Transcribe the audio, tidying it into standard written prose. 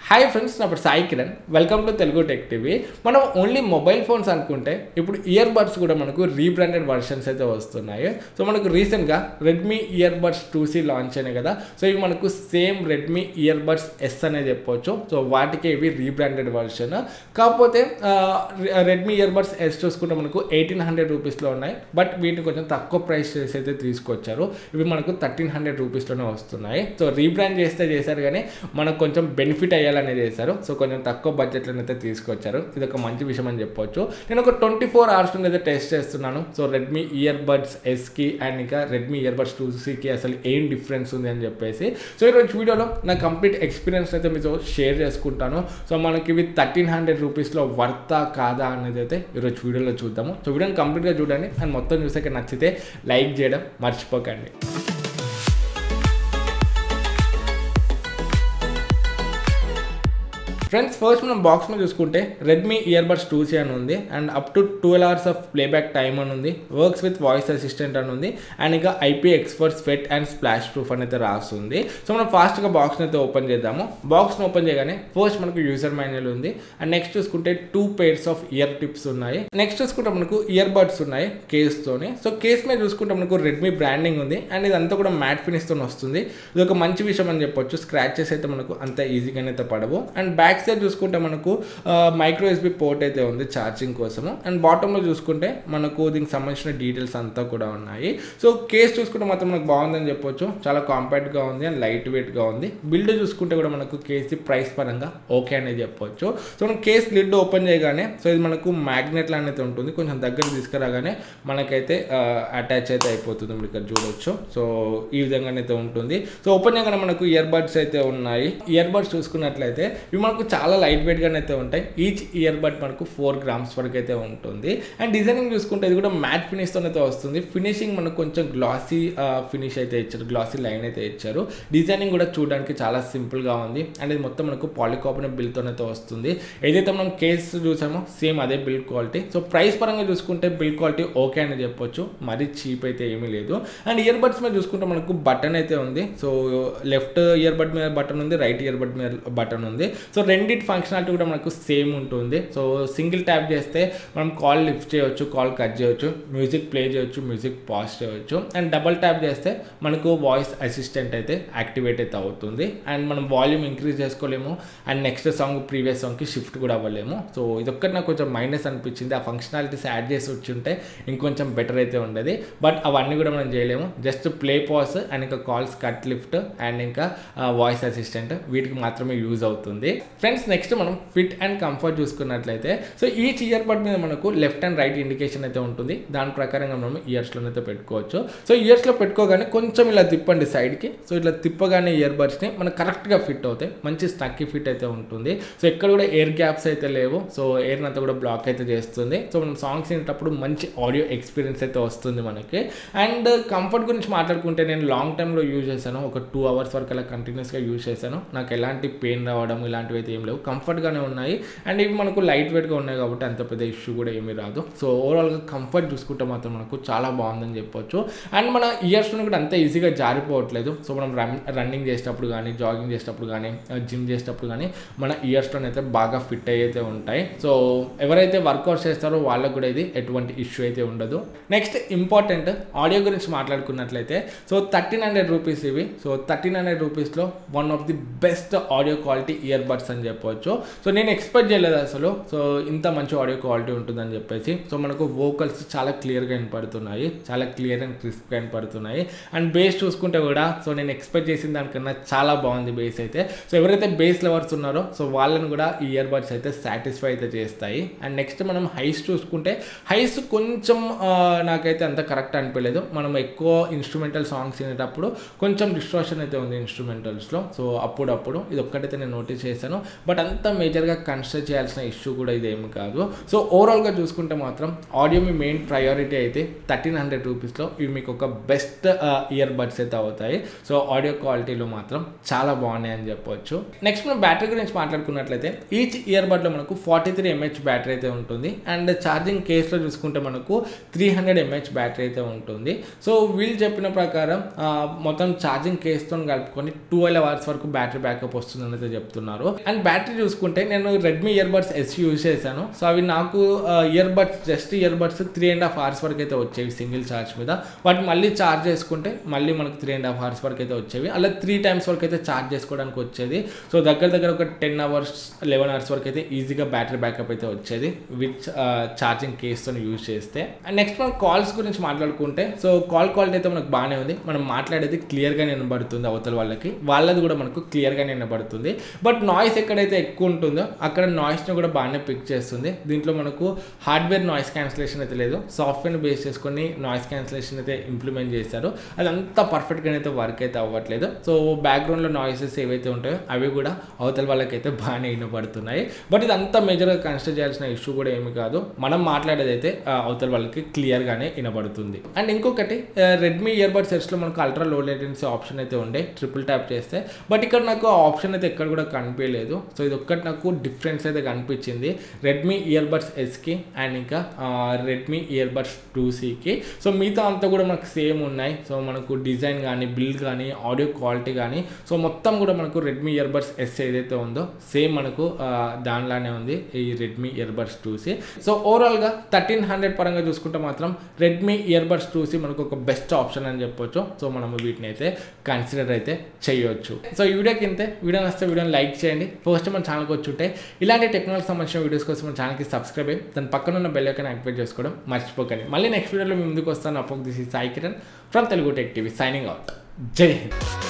Hi friends, నా పేరు Sai Kiran. Welcome to Telugu tech TV. మనం ఓన్లీ మొబైల్ ఫోన్స్ అనుకుంటే ఇప్పుడు ఇయర్ బడ్స్ కూడా మనకు రీబ్రాండెడ్ వర్షన్స్ అయితే వస్తున్నాయి. సో మనకు రీసెంట్గా Redmi ear buds 2C launch అయినాయి కదా. సో ఇవి మనకు same Redmi earbuds S అనేది చెప్పవచ్చు. సో వాటికి ఇవి రీబ్రాండెడ్ వర్షన్. కాకపోతే రెడ్మీ ఇయర్ బడ్స్ ఎస్ చూసుకుంటే మనకు 1800 రూపీస్లో ఉన్నాయి. బట్ వీటిని కొంచెం తక్కువ ప్రైస్ చేసి అయితే తీసుకొచ్చారు. ఇవి మనకు 1300 రూపీస్లోనే వస్తున్నాయి. సో రీబ్రాండ్ చేశారు కానీ మనకు కొంచెం బెనిఫిట్ అయ్యాలి అనేది చేశారు. సో కొంచెం తక్కువ బడ్జెట్లో అయితే తీసుకొచ్చారు. ఇది ఒక మంచి విషయం అని చెప్పొచ్చు. నేను ఒక 24 hours నుండి అయితే టెస్ట్ చేస్తున్నాను. సో రెడ్మీ ఇయర్ బడ్స్ ఎస్కి అండ్ ఇంకా రెడ్మీ ఇయర్ బడ్స్ 2Cకి అసలు ఏం డిఫరెన్స్ ఉంది అని చెప్పేసి. సో ఈరోజు వీడియోలో నా కంప్లీట్ ఎక్స్పీరియన్స్ అయితే మీతో షేర్ చేసుకుంటాను. సో మనకి ఇవి 1300 రూపీస్లో వర్తా కాదా అనేది అయితే ఈరోజు వీడియోలో చూద్దాము. సో వీడియోని కంప్లీట్గా చూడండి అండ్ మొత్తం చూసాక నచ్చితే లైక్ చేయడం మర్చిపోకండి. ఫ్రెండ్స్, ఫస్ట్ మనం బాక్స్ మీద చూసుకుంటే రెడ్మీ ఇయర్ బడ్స్ 2C అని ఉంది and up to 12 hours of playback time అని ఉంది. వర్క్స్ విత్ వాయిస్ అసిస్టెంట్ అని ఉంది అండ్ ఇంకా IP expert sweat and splash proof అని అయితే రాస్తుంది. సో మనం ఫాస్ట్గా బాక్స్ని అయితే ఓపెన్ చేద్దాము. బాక్స్ని ఓపెన్ చేయగానే ఫస్ట్ మనకు యూజర్ మాన్యువల్ ఉంది అండ్ నెక్స్ట్ చూసుకుంటే 2 pairs ఆఫ్ ఇయర్ టిప్స్ ఉన్నాయి. నెక్స్ట్ చూసుకుంటే మనకు ఇయర్ బడ్స్ ఉన్నాయి కేస్తోని. సో కేస్ మీద చూసుకుంటే మనకు రెడ్మీ బ్రాండింగ్ ఉంది అండ్ ఇదంతా కూడా మ్యాట్ ఫినిష్తో వస్తుంది. ఇది ఒక మంచి విషయం అని చెప్పొచ్చు. స్క్రాచెస్ అయితే మనకు అంత ఈజీగానే అయితే పడవు. అండ్ బ్యాక్ సైడ్ చూసుకుంటే మనకు మైక్రో USB పోర్ట్ అయితే ఉంది ఛార్జింగ్ కోసము. అండ్ బాటంలో చూసుకుంటే మనకు దీనికి సంబంధించిన డీటెయిల్స్ అంతా కూడా ఉన్నాయి. సో కేస్ చూసుకుంటే మాత్రం మనకు బాగుందని చెప్పొచ్చు. చాలా కాంపాక్ట్గా ఉంది అండ్ లైట్ వెయిట్గా ఉంది. బిల్డ్ చూసుకుంటే కూడా మనకు కేస్ ప్రైస్ పరంగా ఓకే అనేది చెప్పొచ్చు. సో మనం కేస్ లిడ్ ఓపెన్ చేయగానే సో ఇది మనకు మ్యాగ్నెట్ అనేది ఉంటుంది. కొంచెం దగ్గర తీసుకురాగానే మనకైతే అటాచ్ అయితే అయిపోతుంది. మీరు ఇక్కడ చూడొచ్చు. సో ఈ విధంగానైతే ఉంటుంది. సో ఓపెన్ చేయగానే మనకు ఇయర్ బడ్స్ అయితే ఉన్నాయి. ఇయర్ బడ్స్ చూసుకున్నట్లయితే ఇవి మనకు చాలా లైట్ వెయిట్గానే అయితే ఉంటాయి. ఈచ్ ఇయర్ బడ్ మనకు 4 grams వరకు అయితే ఉంటుంది. అండ్ డిజైనింగ్ చూసుకుంటే ఇది కూడా మ్యాట్ ఫినిష్తో అయితే వస్తుంది. ఫినిషింగ్ మనకు కొంచెం గ్లాసీ ఫినిష్ అయితే ఇచ్చారు, గ్లాసీ లైన్ అయితే ఇచ్చారు. డిజైనింగ్ కూడా చూడడానికి చాలా సింపుల్గా ఉంది అండ్ ఇది మొత్తం మనకు పాలికార్బోనేట్ బిల్డ్తో అయితే వస్తుంది. ఏదైతే మనం కేస్ చూసామో సేమ్ అదే బిల్డ్ క్వాలిటీ. సో ప్రైస్ పరంగా చూసుకుంటే బిల్డ్ క్వాలిటీ ఓకే అని చెప్పొచ్చు. మరీ చీప్ అయితే ఏమీ లేదు. అండ్ ఇయర్ బడ్స్ మీద చూసుకుంటే మనకు బటన్ అయితే ఉంది. సో లెఫ్ట్ ఇయర్ బడ్ మీద బటన్ ఉంది, రైట్ ఇయర్ బడ్ మీద బటన్ ఉంది. సో రెండిటి ఫంక్షనాలిటీ కూడా మనకు సేమ్ ఉంటుంది. సో సింగిల్ ట్యాప్ చేస్తే మనం కాల్ లిఫ్ట్ చేయొచ్చు, కాల్ కట్ చేయొచ్చు, మ్యూజిక్ ప్లే చేయొచ్చు, మ్యూజిక్ పాజ్ చేయొచ్చు. అండ్ డబల్ ట్యాప్ చేస్తే మనకు వాయిస్ అసిస్టెంట్ అయితే యాక్టివేట్ అయితే అవుతుంది. అండ్ మనం వాల్యూమ్ ఇంక్రీజ్ చేసుకోలేము అండ్ నెక్స్ట్ సాంగ్ ప్రీవియస్ సాంగ్కి షిఫ్ట్ కూడా అవ్వలేము. సో ఇదొక్కటి నాకు కొంచెం మైనస్ అనిపించింది. ఆ ఫంక్షనాలిటీస్ యాడ్ చేసి వచ్చి ఉంటే ఇంకొంచెం బెటర్ అయితే ఉండేది. బట్ అవన్నీ కూడా మనం చేయలేము. జస్ట్ ప్లే పాజ్ అండ్ ఇంకా కాల్స్ కట్ లిఫ్ట్ అండ్ ఇంకా వాయిస్ అసిస్టెంట్ వీటికి మాత్రమే యూజ్ అవుతుంది. ఫ్రెండ్స్, నెక్స్ట్ మనం ఫిట్ అండ్ కంఫర్ట్ చూసుకున్నట్లయితే సో ఈచ్ ఇయర్ బడ్ మీద మనకు లెఫ్ట్ అండ్ రైట్ ఇండికేషన్ అయితే ఉంటుంది. దాని ప్రకారంగా మనం ఇయర్స్లోనైతే పెట్టుకోవచ్చు. సో ఇయర్స్లో పెట్టుకోగానే కొంచెం ఇలా తిప్పండి సైడ్కి. సో ఇట్లా తిప్పగానే ఇయర్ బడ్స్ని మనకు కరెక్ట్గా ఫిట్ అవుతాయి. మంచి స్టక్కి ఫిట్ అయితే ఉంటుంది. సో ఎక్కడ కూడా ఎయిర్ గ్యాప్స్ అయితే లేవు. సో ఎయిర్ని అంతా కూడా బ్లాక్ అయితే చేస్తుంది. సో మనం సాంగ్స్ వినేటప్పుడు మంచి ఆడియో ఎక్స్పీరియన్స్ అయితే వస్తుంది మనకి. అండ్ కంఫర్ట్ గురించి మాట్లాడుకుంటే నేను లాంగ్ టైంలో యూజ్ చేశాను. ఒక 2 hours వరకు అలా కంటిన్యూస్గా యూజ్ చేశాను. నాకు ఎలాంటి పెయిన్ రావడం ఇలాంటివి అయితే ఏం లేవు. కంఫర్ట్గానే ఉన్నాయి అండ్ ఇవి మనకు లైట్ వెయిట్గా ఉన్నాయి కాబట్టి అంత పెద్ద ఇష్యూ కూడా ఏమీ రాదు. సో ఓవరాల్గా కంఫర్ట్ చూసుకుంటే మాత్రం మనకు చాలా బాగుందని చెప్పొచ్చు. అండ్ మన ఇయర్స్లో కూడా అంత ఈజీగా జారిపోవట్లేదు. సో మనం రన్నింగ్ చేసేటప్పుడు కానీ, జాగింగ్ చేసేటప్పుడు కానీ, జిమ్ చేసేటప్పుడు కానీ మన ఇయర్స్లోనైతే బాగా ఫిట్ అయితే ఉంటాయి. సో ఎవరైతే వర్కౌట్ చేస్తారో వాళ్ళకు కూడా ఇది ఎటువంటి ఇష్యూ అయితే ఉండదు. నెక్స్ట్ ఇంపార్టెంట్ ఆడియో గురించి మాట్లాడుకున్నట్లయితే సో 1300 రూపీస్ ఇవి. సో 1300 రూపీస్లో one of the best audio quality earbuds అని చెప్పవచ్చు. సో నేను ఎక్స్పెక్ట్ చేయలేదు అసలు సో ఇంత మంచి ఆడియో క్వాలిటీ ఉంటుందని చెప్పేసి. సో మనకు వోకల్స్ చాలా క్లియర్గా వినపడుతున్నాయి, చాలా క్లియర్ అండ్ క్రిస్ప్గా వినపడుతున్నాయి. అండ్ బేస్ చూసుకుంటే కూడా సో నేను ఎక్స్పెక్ట్ చేసిన దానికన్నా చాలా బాగుంది బేస్ అయితే. సో ఎవరైతే బేస్ లవర్స్ ఉన్నారో సో వాళ్ళని కూడా ఈ ఇయర్ బడ్స్ అయితే సాటిస్ఫై అయితే చేస్తాయి. అండ్ నెక్స్ట్ మనం హైస్ చూసుకుంటే హైస్ కొంచెం నాకైతే అంత కరెక్ట్ అనిపించలేదు. మనం ఎక్కువ ఇన్స్ట్రుమెంటల్ సాంగ్స్ వినేటప్పుడు కొంచెం డిస్ట్రాక్షన్ అయితే ఉంది ఇన్స్ట్రుమెంటల్స్లో. సో అప్పుడప్పుడు ఇది ఒక్కటైతే నేను నోటీస్ చేశాను. బట్ అంత మేజర్గా కన్సిడర్ చేయాల్సిన ఇష్యూ కూడా ఇదేమి కాదు. సో ఓవరాల్గా చూసుకుంటే మాత్రం ఆడియో మీ మెయిన్ ప్రయారిటీ అయితే 1300 రూపీస్లో ఇవి మీకు ఒక బెస్ట్ ఇయర్ బడ్స్ అయితే అవుతాయి. సో ఆడియో క్వాలిటీలో మాత్రం చాలా బాగున్నాయి అని చెప్పవచ్చు. నెక్స్ట్ మనం బ్యాటరీ గురించి మాట్లాడుకున్నట్లయితే ఈచ్ ఇయర్ బడ్లో మనకు 43 mAh బ్యాటరీ అయితే ఉంటుంది. అండ్ ఛార్జింగ్ కేస్లో చూసుకుంటే మనకు 300 mAh బ్యాటరీ అయితే ఉంటుంది. సో వీళ్ళు చెప్పిన ప్రకారం మొత్తం ఛార్జింగ్ కేస్తో కలుపుకొని 12 hours వరకు బ్యాటరీ బ్యాకప్ వస్తుందని అయితే చెప్తున్నారు. అండ్ అండ్ బ్యాటరీ చూసుకుంటే నేను రెడ్మీ ఇయర్బడ్స్ ఎస్ యూజ్ చేశాను. సో అవి నాకు జస్ట్ ఇయర్బడ్స్ 3.5 hours వరకు అయితే వచ్చేవి సింగిల్ ఛార్జ్ మీద. వాటి మళ్ళీ ఛార్జ్ చేసుకుంటే మళ్ళీ మనకు 3.5 hours వరకు అయితే వచ్చేవి. అలా 3 times వరకు అయితే ఛార్జ్ చేసుకోవడానికి వచ్చేది. సో దగ్గర ఒక 10 hours 11 hours వరకు అయితే ఈజీగా బ్యాటరీ బ్యాకప్ అయితే వచ్చేది విత్ ఛార్జింగ్ కేస్తో యూజ్ చేస్తే. అండ్ నెక్స్ట్ మనం కాల్స్ గురించి మాట్లాడుకుంటే, సో కాల్ క్వాలిటీ అయితే మనకు బాగానే ఉంది. మనం మాట్లాడేది క్లియర్గా వినబడుతుంది, అవతల వాళ్ళది కూడా మనకు క్లియర్గా వినబడుతుంది. బట్ నాయిస్ ఎక్కడైతే ఎక్కువ ఉంటుందో అక్కడ నాయిస్ని కూడా బాగానే పిక్ చేస్తుంది. దీంట్లో మనకు హార్డ్వేర్ నాయిస్ క్యాన్సిలేషన్ అయితే లేదు, సాఫ్ట్వేర్ని బేస్ చేసుకొని నాయిస్ క్యాన్సిలేషన్ అయితే ఇంప్లిమెంట్ చేశారు. అదంతా పర్ఫెక్ట్గా అయితే వర్క్ అయితే అవ్వట్లేదు. సో బ్యాక్గ్రౌండ్లో నాయిసెస్ ఏవైతే ఉంటాయో అవి కూడా అవతల వాళ్ళకైతే బాగానే వినబడుతున్నాయి. బట్ ఇదంతా మేజర్గా కన్సిడర్ చేయాల్సిన ఇష్యూ కూడా ఏమి కాదు. మనం మాట్లాడేది అయితే అవతల వాళ్ళకి క్లియర్గానే వినబడుతుంది. అండ్ ఇంకొకటి, రెడ్మీ ఇయర్బడ్స్ సెట్స్లో మనకు అల్ట్రా లో లేటెన్సీ ఆప్షన్ అయితే ఉండే ట్రిపుల్ ట్యాప్ చేస్తే, బట్ ఇక్కడ నాకు ఆ ఆప్షన్ అయితే ఎక్కడ కూడా కనిపించలేదు. సో ఇది ఒక్కటి నాకు డిఫరెన్స్ అయితే కనిపించింది రెడ్మీ ఇయర్బడ్స్ ఎస్కి అండ్ ఇంకా రెడ్మీ ఇయర్బడ్స్ 2Cకి. సో మిగతా అంతా కూడా మనకు సేమ్ ఉన్నాయి. సో మనకు డిజైన్ కానీ బిల్డ్ కానీ ఆడియో క్వాలిటీ కానీ సో మొత్తం కూడా మనకు రెడ్మీ ఇయర్బడ్స్ ఎస్ ఏదైతే ఉందో సేమ్ మనకు దానిలానే ఉంది ఈ రెడ్మీ ఇయర్బడ్స్ 2C. సో ఓవరాల్గా 1300 పరంగా చూసుకుంటే మాత్రం రెడ్మీ ఇయర్బడ్స్ 2C మనకు ఒక బెస్ట్ ఆప్షన్ అని చెప్పొచ్చు. సో మనం వీటిని అయితే కన్సిడర్ అయితే చేయొచ్చు. సో ఈ వీడియోకి ఇంతే. వీడియో నచ్చితే వీడియోని లైక్ చేయండి. ఫస్ట్ మన ఛానల్కి వచ్చుంటే ఇలాంటి టెక్నాలజీ సంబంధించిన వీడియోస్ కోసం మన ఛానల్కి సబ్స్క్రైబ్ అయ్యి దాని పక్కన ఉన్న బెల్ ఐకాన్ యాక్టివేట్ చేసుకోవడం మర్చిపోకండి. మళ్ళీ నెక్స్ట్ వీడియోలో మీ ముందుకు వస్తాను. అప్పుడు this is Sai Kiran from Telugu tech TV signing out. జై హింద్.